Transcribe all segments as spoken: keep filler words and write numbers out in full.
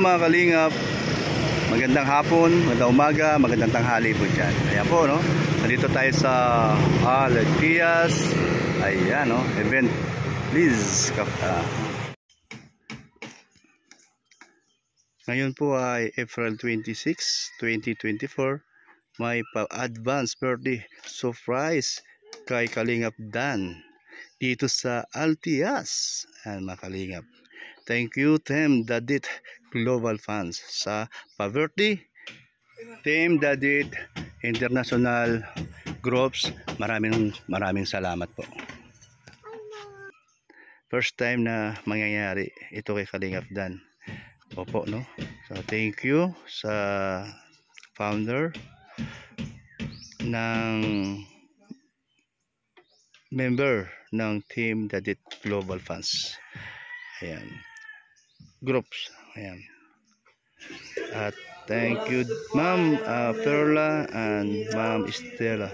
mga kalingap, magandang hapon, magandang umaga, magandang tanghali po dyan. Ayan po, no? Nandito tayo sa Alatias. Ayan, no? Event. Please. Uh, ngayon po ay April twenty-sixth, twenty twenty-four. May pa-advance birthday surprise kay Kalingap Dan dito sa Altias. Ayan, mga kalingap. Thank you Team Dadit Global Fans sa pa-birthday. Team Dadit International Groups, maraming maraming salamat po. First time na mangyayari ito kay Kalingap Dan. Opo, no? So thank you sa founder ng member ng Team Dadit Global Fans. Ayan. Groups. Ayan. At thank you Ma'am uh, Perla and Ma'am Estela.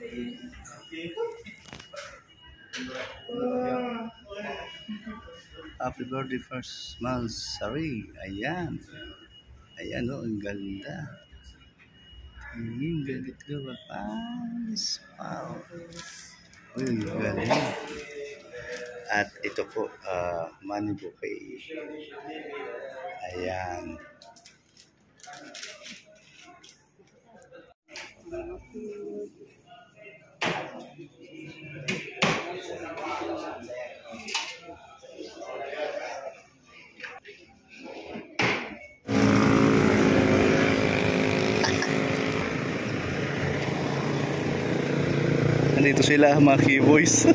Happy birthday first month. Sorry. Ayan. Ayan o. Oh, ang ganda. Ang galit Global Fans. Wow. Uy, galing. At ito po, uh, money bouquet. Ayan. Nandito sila mga keyboys.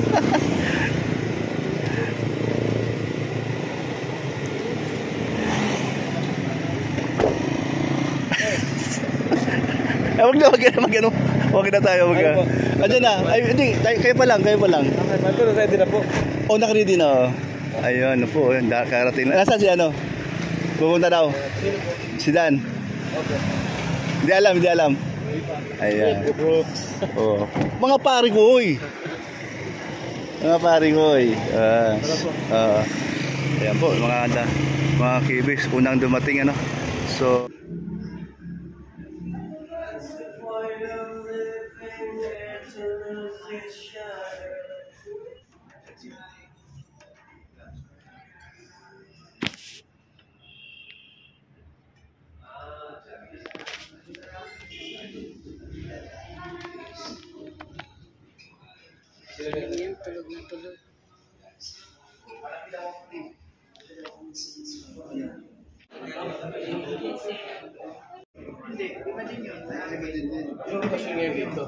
Eh, wag na, wag na, mag ano, wag na tayo, wag na. Andiyan na, ay, hindi, kayo pa lang, kayo pa lang. Okay, pero ready na po. Oh, naka-ready na, oh. Ayun, po, yun, karating na. Nasaan si ano? Pupunta daw. Si Dan. Okay. Hindi alam, hindi alam. Ayan. Oh. Mga pari ko, oy. Mga pari ko, oy. Uh, uh, ayan po, mga, mga kibis, unang dumating, ano. So, Yan, tulog na tulog. hindi, iba din yun. Yung kasi ngayon dito.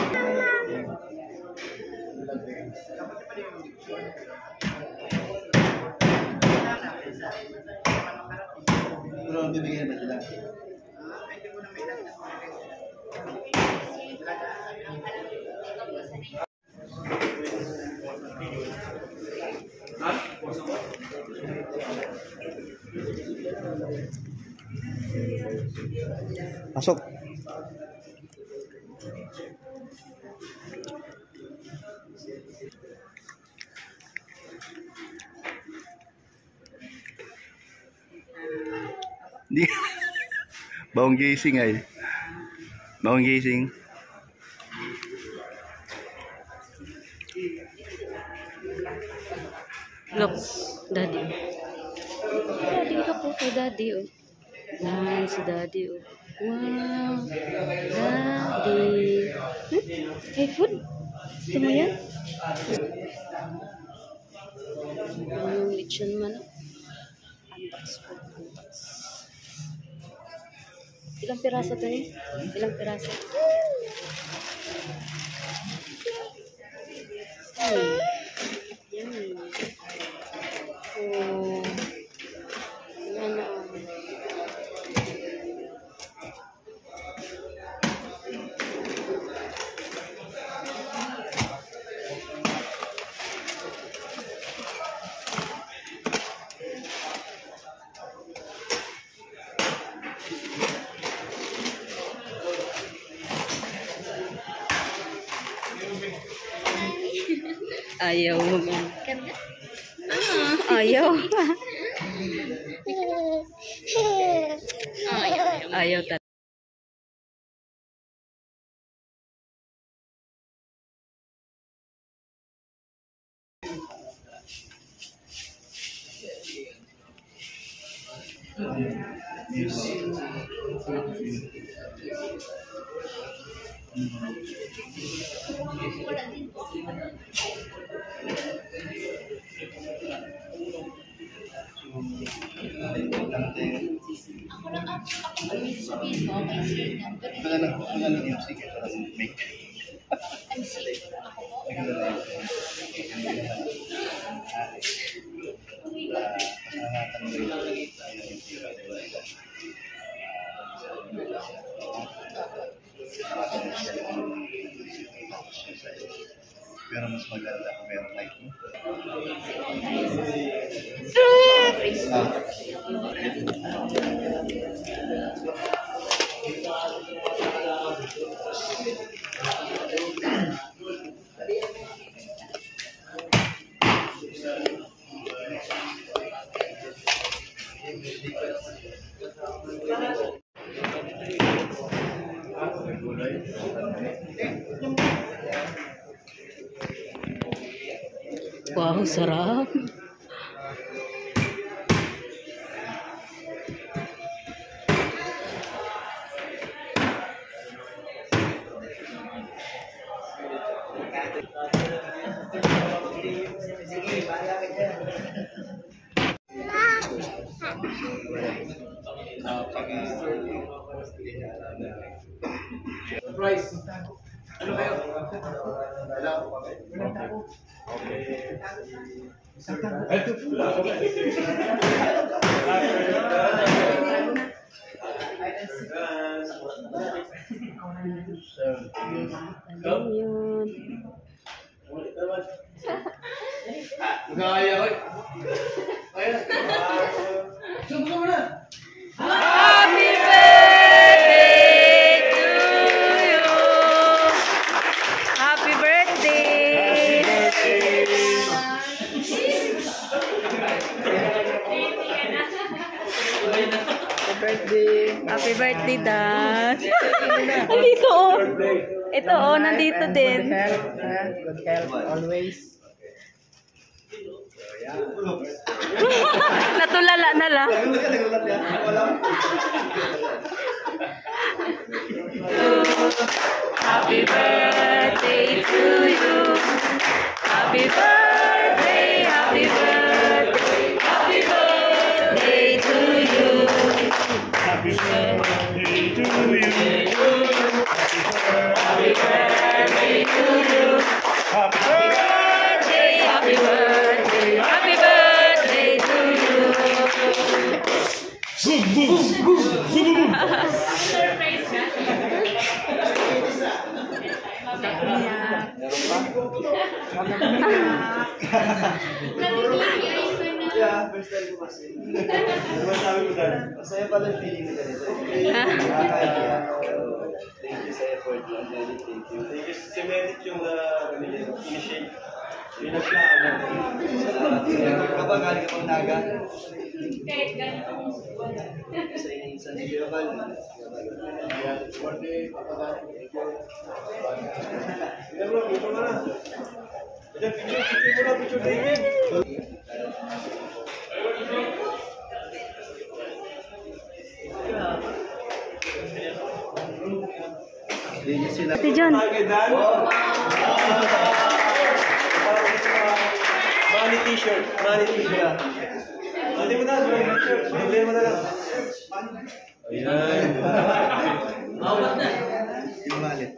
Pero bibigyan na sila. Pasok. Di. Bawang gising ay. Bawang gising. Look, daddy. Daddy ka po kay daddy, oh. Yan, si daddy, oh. Wow. Daddy. Hmm? Hey, food? Gusto mo yan? Yung lechon man, oh. Unbox po, unbox. Ilang piraso to eh? Ilang piraso? Hmm. Yan. Oh. Yan na. Ayaw mo man. Ah, ayaw. Ayaw talaga. Ang ano, ang ano M C ka para make. M C. Ako po. Pero mas maganda kung meron like mo. Wow, sarap. Surprise! Ano kayo? Okay. Ito pula. Ano yun? Gaya ko. Ayan. Subukan mo na. Happy birthday to you! Happy birthday! Happy birthday! Happy birthday, Dad! Nandito, oh! Ito, oh, nandito din. Good health always. Natulala na lang. Happy birthday to you. Happy birthday, happy birthday, happy birthday to you. Happy birthday to you. Happy birthday to you. Happy birthday, happy birthday, happy birthday to you. Boom, boom, boom, boom, boom. Yeah, first time ko kasi. Diba sabi ko dahil, masaya pala yung feeling na ganito. Nakakaya. Thank you sa effort lang. Thank you. Thank you si Medic yung initiate. Yung nagplano. Kapag galing ka pang naga. Kahit ganito. Sa San Diego. Birthday, papagaling. Thank you. Hindi bro, picture mo na. Picture, picture mo na, picture David. Ate John. Money t-shirt. Money t-shirt. Hindi mo na. Hindi mo na lang. Ayan. Mawat na. Yung malit.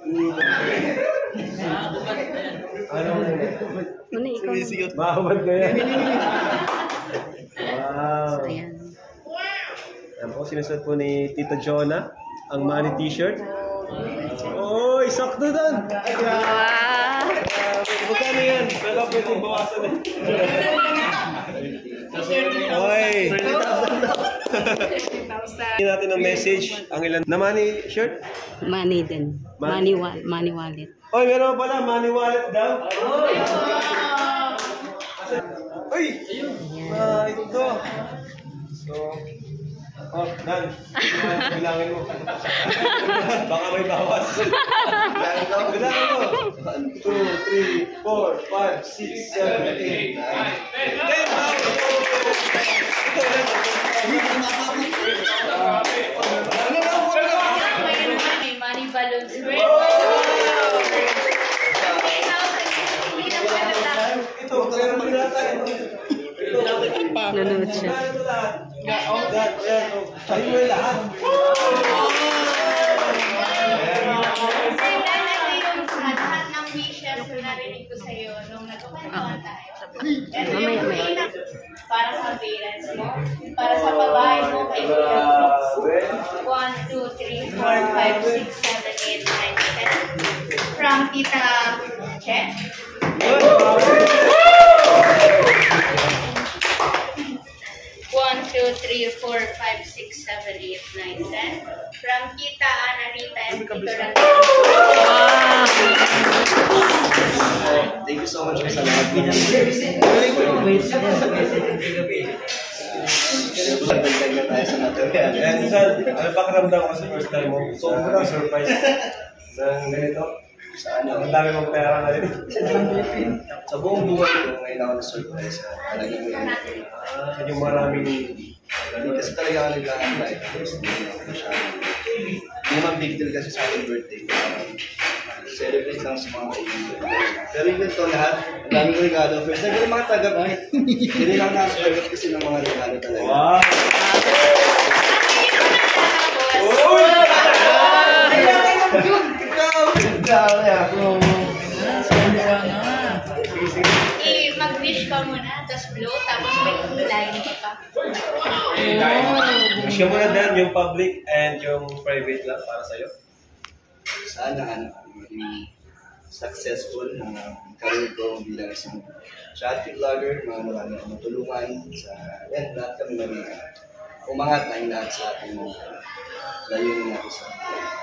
Ano mo na? Ano ikaw? Mawat na yan. Wow. Ayan. Yan po, sinusot po ni Tito Jonah ang money t-shirt. Oy, sakto doon! Wow! Magkano yan? Pero pwede bawasan eh. Oy! Hindi natin ang message. Ang ilan na money shirt? Money din. Money, wa money wallet. Oy, meron pala money wallet daw. Uy! Ah, ito. So, Oh, Dan. Bilangin mo. Baka may bawas. Bilangin mo. Bilangin mo. one, two, three, four, five, six, seven, eight, nine, ten. May money balloons. Ito, kaya mo natin. Nanonood siya. Oh, God, ayan, oh. Tayo mo yung lahat. Lahat ng wishes na narinig ko sa'yo nung nagkakwentuhan tayo. Ito Mamaya, yung mamaya. pinag para sa parents mo, para sa babae mo, kay Kuya one, two, three, four, five, six, seven, eight, nine, ten. From Tita Che. one, two, three, four, five, six, seven, eight, nine, ten. From Tita Ana Rita and Tito Randy. Thank you so much sa lahat. Nagdagdag na tayo sa material. And sir, ano pakiramdam ko sa first time mo? Sobrang surprise ng ganito. Ang dami mong pera na rin. Sa buong buhay ko, ngayon ako na-surprise. Talagang yun. Yung maraming hindi kasi talaga ako nag-a-apply. Hindi naman big deal kasi sa aking birthday. Celebrate lang sa mga kaibigan. Pero yung ganito lahat, ang daming regalo. First time ko yung mga tagap. Hindi lang nakasagot kasi ng mga regalo talaga. Wow! I-mag-wish ka muna, tapos blow, tapos may kulay pa. Siya muna Dan, yung public and yung private lang para sa'yo. Sana ano, maging successful ng career ko bilang isang charity vlogger, mga marami akong matulungan sa, yan, lahat kami maging umangat na yung lahat sa ating layunin natin sa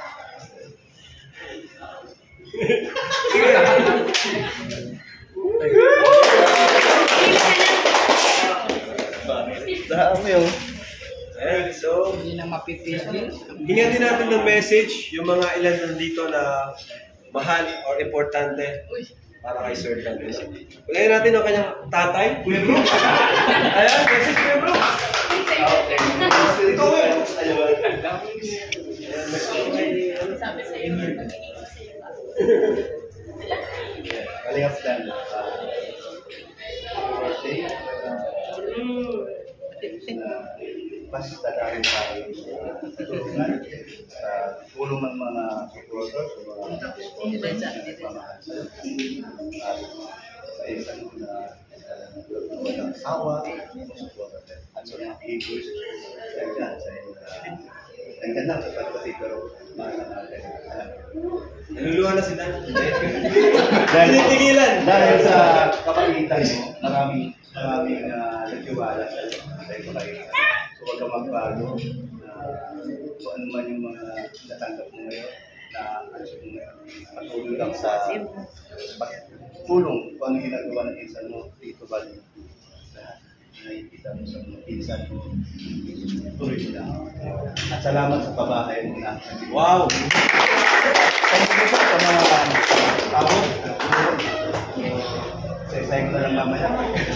dami yung ayan, so hindi na mapipisil. Bigyan din natin ng message yung mga ilan nandito na mahal or importante para kay Sir Dan. Bigyan natin ang kanyang tatay, Kuya Bro. Ayan, message Kuya Bro. Okay. Ito Kuya Bro. Sabi sa'yo, Kalingap Dan. Birthday. Basta dahil tayo sa tulungan, sa tulong ng mga supporters, sa mga pamahal sa isang na walang asawa, at sa mga ibig, kaya sa hanggang lang sa pagpati, pero mahal natin. Naluluha na si Dan. Dahil, Tinitigilan. dahil sa kapalitan mo, maraming maraming uh, nagtiwala sa iyo. So huwag ka magbago na kung ano man yung mga natanggap mo ngayon, na answer mo ngayon. Patuloy lang sa pagtulong kung ano ginagawa ng insan mo dito ba rin. Nakikita mo sa mga pinsan mo, tuloy mo lang. At salamat sa pabahay mo na. Wow! Thank you sa mga tao. Sa-isay ko na lang mamaya.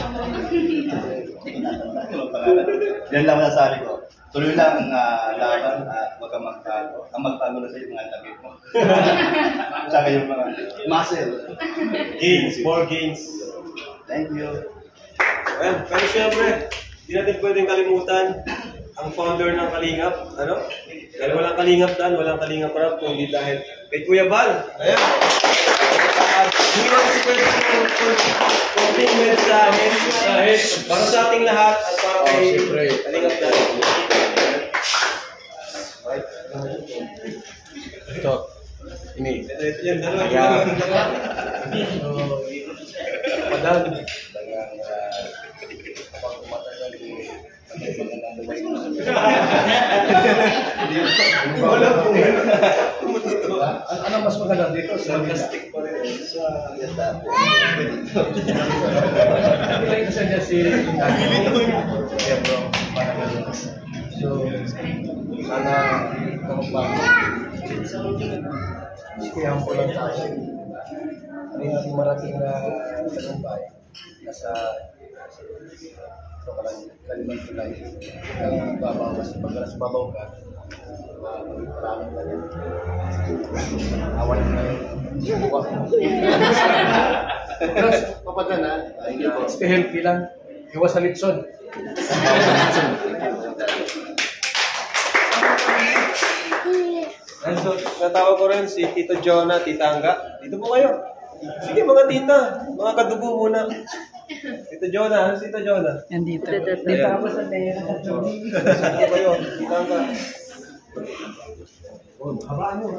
Yan lang masasabi ko. Tuloy lang ang uh, laban at huwag kang magtago. Ang magtago na sa iyo mga tabit mo. Saka yung mga muscle. Gains, more gains. Thank you. Ayan, pero siyempre, hindi natin pwedeng kalimutan ang founder ng Kalingap. Ano? Dahil walang Kalingap Dan, walang Kalingap Rap, kung hindi dahil kay Kuya Bal. Ayan. Hindi lang si pwede ng konting mensahe dahil para sa ating lahat at para kay Kalingap Dan. Ito. Ini. Ito, ito yan. Dalawa. Madal. Ano mas maganda dito? Sarcastic pa rin sa yata. Ano ba yung kasi niya si Kaya bro, parang medyo sana kumapag. Kaya po lang tayo. Hindi natin marating na tagumpay. Nasa ito ka lang, kaliman ko lang. Kaya babaw, mas pagkalas babaw ka. Maraming na yan. Awan na yun. Buwak mo. Pero papadala na, stay healthy lang. Iwas sa litson. And so, natawag ko rin si Tito Jonah, Tita Angga. Dito po kayo. Sige mga tita, mga kadugo muna. Tito Jonah, ano si Tito Jonah? Nandito. Dito ako sa Tito. Dito kayo, Tita Angga. Oh, habaan mo.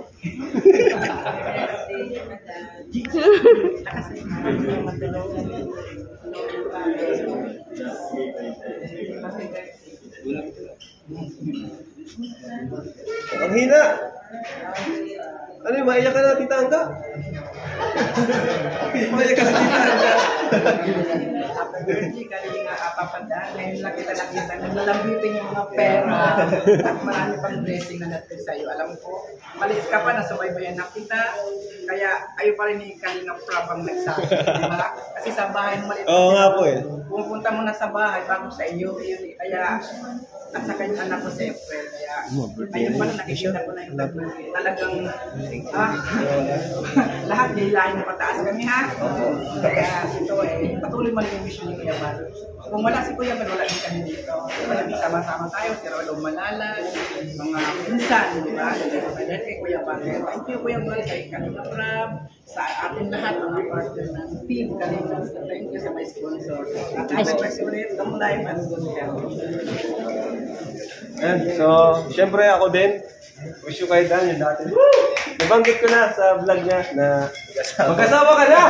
Ang hina. Ano yung maiyak ka na, Tita Angga? Maiyak ka na, Tita Angga. Hindi kami nga kapapadaan. Ngayon lang kita nakita na nalabitin yung mga pera at marami pang blessing na natin sa iyo. Alam ko, malit ka pa, nasubaybayan na kita. Kaya kayo pa rin ni Kalinga Prab ang nagsabi, di ba? Kasi sa bahay ng maliit. Oo nga po eh. Pupunta mo na sa bahay bago sa iyo. Yun, eh. Kaya at sa kanyang anak ko sa April. Kaya ayun pa na nakikita ko na yung talagang ah, lahat nilain na pataas kami ha. Kaya ito eh, patuloy man yung mission ni Kuya Bal. Kung wala si Kuya Bal, wala din kami dito. Malami sama-sama tayo, si Rolong Malala, mga pinsan, di ba? Kaya kay Kuya Bal. Thank you Kuya Bal, kay Kalinga Prab, sa ating lahat, mga partner ng team Kalinga. Thank you sa my sponsor. At ang ulit, ang live and good health. Ayan, so, syempre ako din, wish you kay Dan, yung dati. Nabanggit ko na sa vlog niya na magkasama ka na!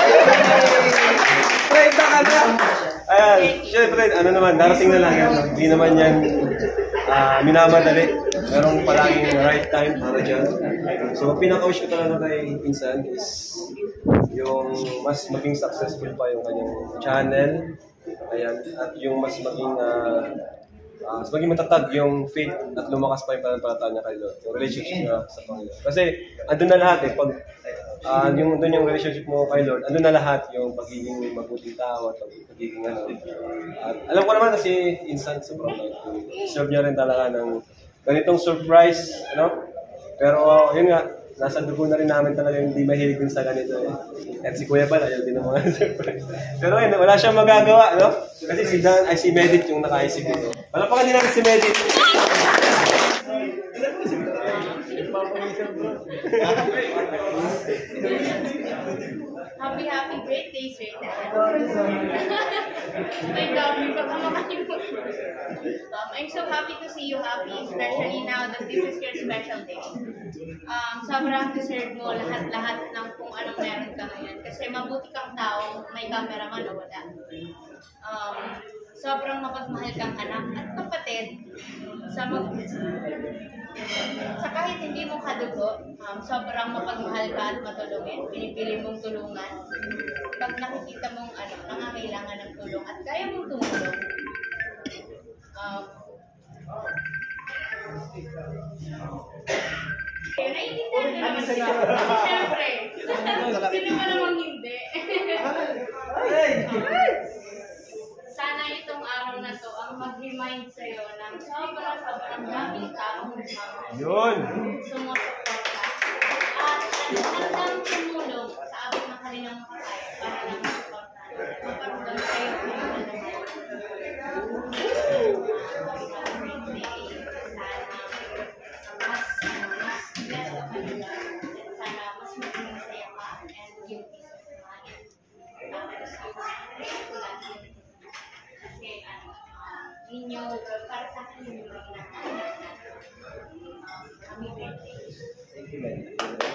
Trenta ka na! Ayan, syempre, ano naman, darating na lang yan. Hindi naman yan uh, minamadali. Merong palaging right time para dyan. So, pinaka-wish ko talaga kay Pinsan is yung mas maging successful pa yung kanyang channel. Ayan, at yung mas maging uh, Uh, mas maging matatag yung faith at lumakas pa yung pananampalataya niya kay Lord. Yung relationship niya sa Panginoon. Kasi andun na lahat eh. Pag uh, yung, andun yung relationship mo kay Lord, andun na lahat yung pagiging mabuting tao at pagiging ano. At alam ko naman na si Insan sobrang deserve niya rin talaga ng ganitong surprise. Ano? Pero uh, yun nga, nasa dugo na rin namin talaga yung hindi mahilig din sa ganito eh. At si Kuya Bal, ayaw din ng mga surprise. Pero ayun, wala siyang magagawa, no? Kasi si Dan, ay si Medit yung nakaisip dito. Palapakan din namin si Medit. Happy, happy birthday, sir. My dami pa kamakalimutan. Um, I'm so happy to see you happy, especially now that this is your special day. Um, sobrang deserve mo lahat-lahat ng kung anong meron ka ngayon. Kasi mabuti kang tao, may cameraman o wala. Um, sobrang mapagmahal kang anak at kapatid sa mag sa kahit hindi mo kadugo, um, sobrang mapagmahal ka at matulungin, pinipili mong tulungan. Pag nakikita mong ano, nangangailangan ng tulong at kaya mong tumulong, um, kaya naiintindihan ko naman siya. Siyempre, sino ba namang hindi? Sana itong araw na to ang mag-remind sa'yo ng sobrang-sobrang daming taong Yun! sumusuporta at handang tumulong sa abot ng kanilang makakaya para lang masuporta. Maparamdam sa'yo kung ano na yan. Sana mas mas blessed ka pa nila at sana mas maging masaya ka and yung peace of mind. Tapos yung grateful natin. Kasi ano, ninyo, para sa akin yung mga nakakalaman natin. Kami birthday. Thank you, man.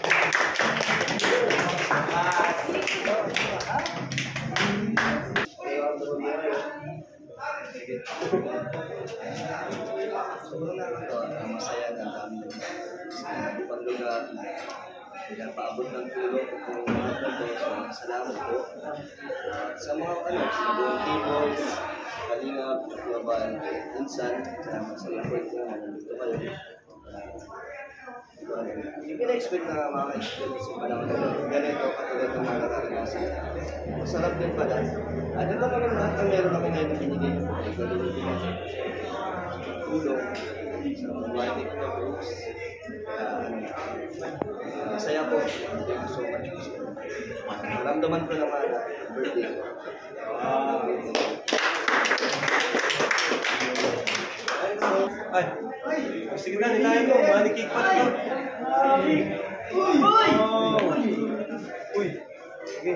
Sobrang nakakatawa, ang masaya na dami yung paglugar, pinapaabot ng tulong ko kung mga po. So, salamat po. At sa mga ano, sa buong keyboards, Kalingap, Laban, Insan, kasama sa effort ko na nandito kayo. Hindi ko na-expect na makaka-expect sa panahon na ganito katulad ng mga nakaranasan. Masarap din pala. Ano ba naman lahat ang meron ako ngayon na binigay ko? Tulong sa marketing na groups. Masaya po. Thank you so much. Naramdaman ko naman na birthday ko. Ay, sige na, nilayan mo. Manikik pa ito. Uy! Uy! Sige.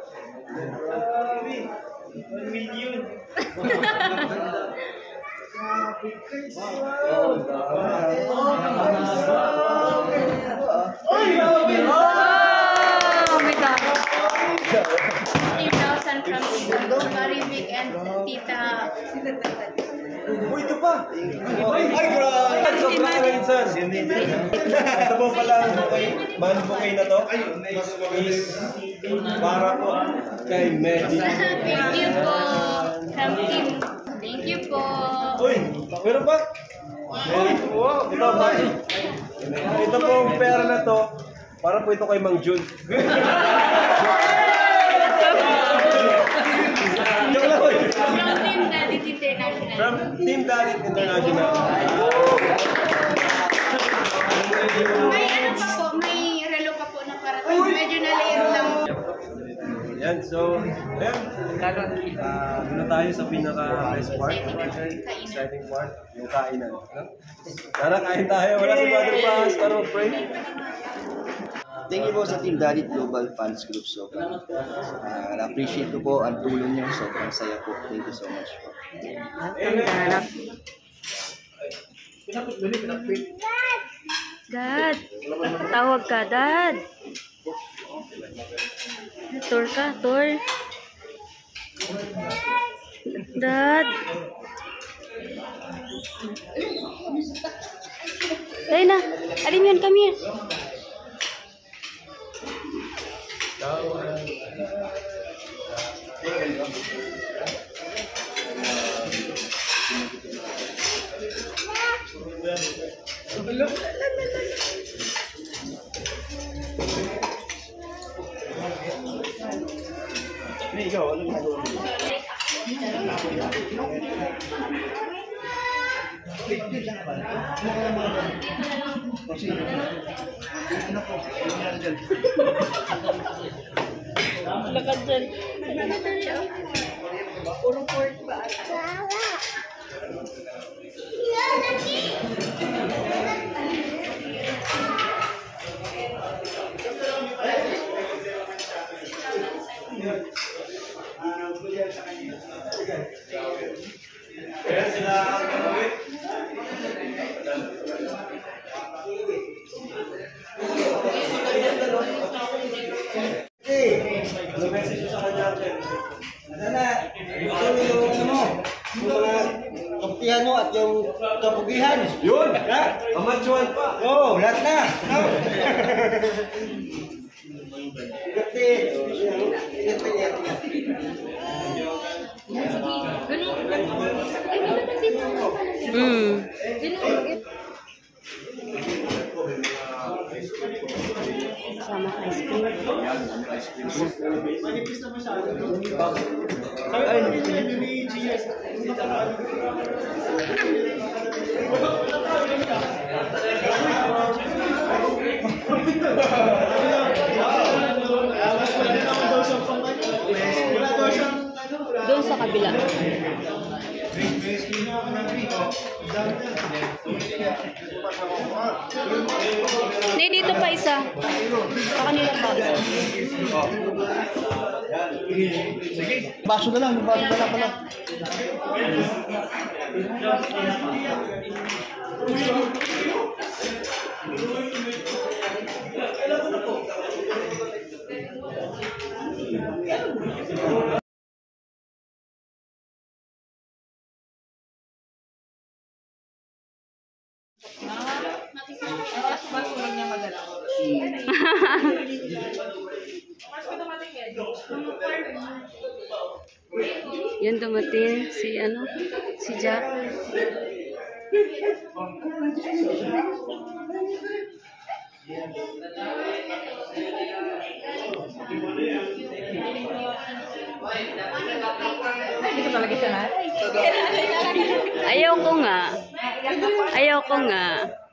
one million. Oh my God. fifteen thousand from Tita Maribik and Tita. Uy, ito pa! Ay, grabe! Sobrang kainsan! Ito po pala, mahal po kayo na to is para po kay Medi. Thank you po. From Team. Thank you po. Uy, meron pa? Ito pa. Ito po ang pera na to, para po ito kay Mang Jun. Joke lang, uy. From Team Daddy International. From Team Dalit International. May ano pa po, may relo pa po na parating. Medyo na-layer lang. Yan, so, ayan. Uh, doon na tayo sa pinaka-best part. Exciting part. Yung kainan. No? Tara, kain tayo. Wala si Brother Paz. Tara, mag-pray. Thank you po sa Team Dalit Global Fans Group. So, uh, na-appreciate ko po ang tulong niyo. Sobrang saya po. Thank you so much po. Dad, tawag ka, Dad. Tour ka, tour. Dad. Ayun na. Alin yun, come here. Ikaw, ano ginagawa mo? Lakad dyan. Puro port ba? Kaya sila ang gawin. Ano message sa kanya? Sana, ito yung ano mo, yung mga kaputihan mo at yung kapugihan. Yun! Amatsuan pa! Oo, oh, lahat na. No? Kasi, ito yan. Hmm. Sama ice cream. Doon sa kabila. Hindi, dito pa isa. Sa kanila pa isa. Baso na lang, baso na lang pala. Mas Yan dumating si ano, si Jack. Dito talaga siya na. Ayaw ko nga. Ayaw ko nga.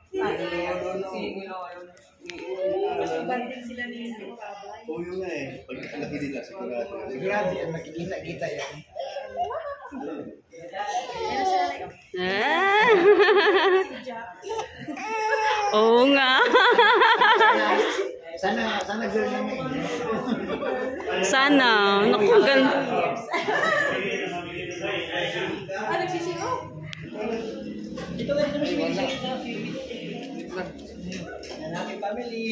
Oo yun nga eh. Pag nakalaki nila, sigurado. Sigurado yan, makikita-kita yan. Ah. Oo nga. Sana, sana girl na nga eh. Sana. Naku, ganda. Dito lang kami sinisingit na. Happy family.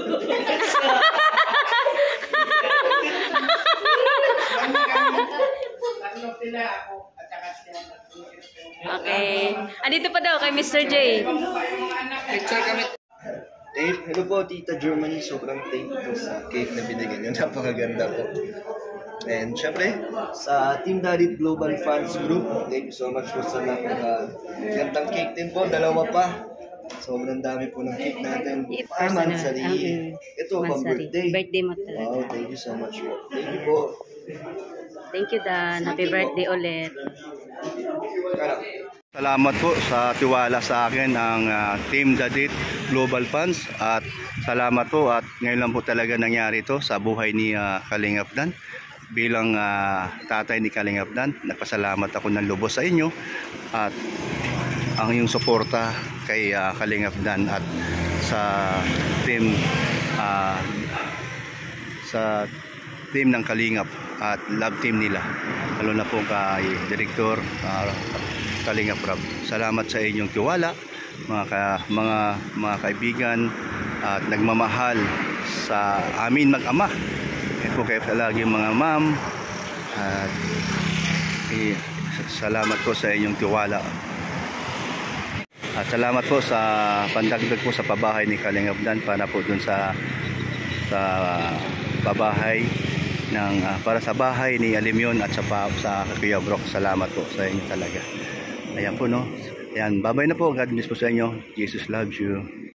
Tatlo sila ako at saka sila. Okay. Andito pa daw kay Mister J. Picture kami. Dave, hello po, Tita Germany. Sobrang thank you po sa cake na binigyan niyo. Napakaganda po. And syempre, sa Team Daddy Global Fans Group, thank you so much po sa napakagandang cake din po. Dalawa pa. Sobrang dami po ng cake natin. Ah, mansari. Ito, pang birthday. Birthday mo talaga. Wow, thank you so much po. Thank you po. Thank you, Dan. Happy birthday ulit. Kara. Salamat po sa tiwala sa akin ang uh, Team Dadit Global Funds at salamat po at ngayon lang po talaga nangyari ito sa buhay ni uh, Kalingap Dan. Bilang uh, tatay ni Kalingap Dan, nagpasalamat ako ng lubos sa inyo at ang iyong suporta kay uh, Kalingap Dan at sa team uh, sa team ng Kalingap at love team nila, lalo na po kay Direktor uh, Kalingap Rob. Salamat sa inyong tiwala, mga ka, mga mga kaibigan at nagmamahal sa amin mag-ama. Ito kayo palagi mga ma'am at eh, salamat po sa inyong tiwala. At salamat po sa pandagdag po sa pabahay ni Kalingap Dan para po dun sa sa pabahay ng uh, para sa bahay ni Alimyon at sa sa Kuya Brock. Salamat po sa inyo talaga. Ayan po no. Ayan, bye-bye na po. God bless po sa inyo. Jesus loves you.